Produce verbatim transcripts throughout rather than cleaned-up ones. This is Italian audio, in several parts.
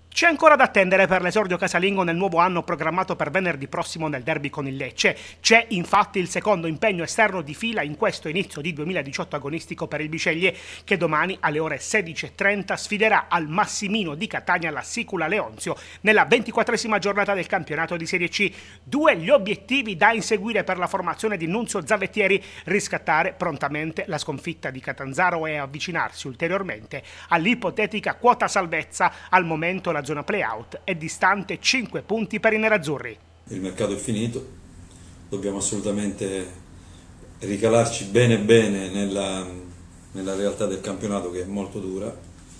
C'è ancora da attendere per l'esordio casalingo nel nuovo anno programmato per venerdì prossimo nel derby con il Lecce. C'è infatti il secondo impegno esterno di fila in questo inizio di duemiladiciotto agonistico per il Bisceglie, che domani alle ore sedici e trenta sfiderà al Massimino di Catania la Sicula Leonzio nella ventiquattresima giornata del campionato di Serie C. Due gli obiettivi da inseguire per la formazione di Nunzio Zavettieri: riscattare prontamente la sconfitta di Catanzaro e avvicinarsi ulteriormente all'ipotetica quota salvezza. Al momento la zona play-out è distante cinque punti per i nerazzurri. Il mercato è finito, dobbiamo assolutamente ricalarci bene bene nella, nella realtà del campionato, che è molto dura,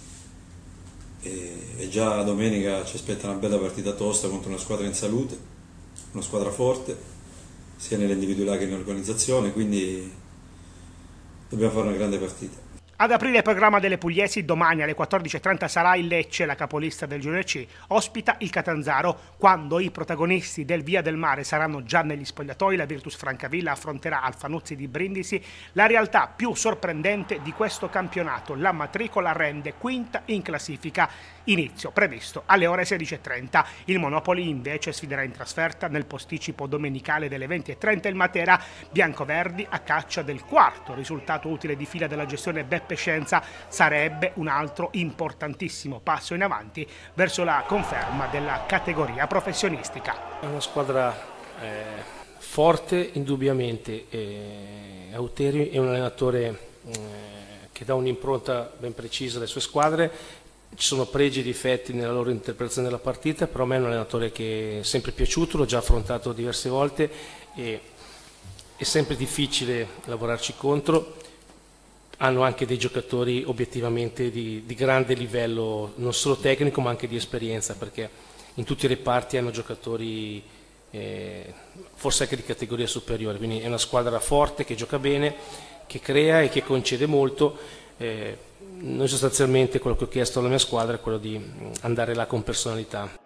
e, e già domenica ci aspetta una bella partita tosta contro una squadra in salute, una squadra forte sia nell'individualità che nell'organizzazione, quindi dobbiamo fare una grande partita. Ad aprire il programma delle pugliesi domani alle quattordici e trenta sarà il Lecce, la capolista del Girone C, ospita il Catanzaro. Quando i protagonisti del Via del Mare saranno già negli spogliatoi, la Virtus Francavilla affronterà Alfanuzzi di Brindisi. La realtà più sorprendente di questo campionato: la matricola rende quinta in classifica, inizio previsto alle ore sedici e trenta. Il Monopoli invece sfiderà in trasferta nel posticipo domenicale delle venti e trenta il Matera. Biancoverdi a caccia del quarto risultato utile di fila della gestione Beppe Scienza. Sarebbe un altro importantissimo passo in avanti verso la conferma della categoria professionistica. È una squadra eh, forte indubbiamente, eh, Auteri è un allenatore eh, che dà un'impronta ben precisa alle sue squadre. Ci sono pregi e difetti nella loro interpretazione della partita, però a me è un allenatore che è sempre piaciuto, l'ho già affrontato diverse volte e è sempre difficile lavorarci contro. Hanno anche dei giocatori obiettivamente di, di grande livello, non solo tecnico ma anche di esperienza, perché in tutti i reparti hanno giocatori eh, forse anche di categoria superiore, quindi è una squadra forte che gioca bene, che crea e che concede molto. Eh, noi sostanzialmente quello che ho chiesto alla mia squadra è quello di andare là con personalità.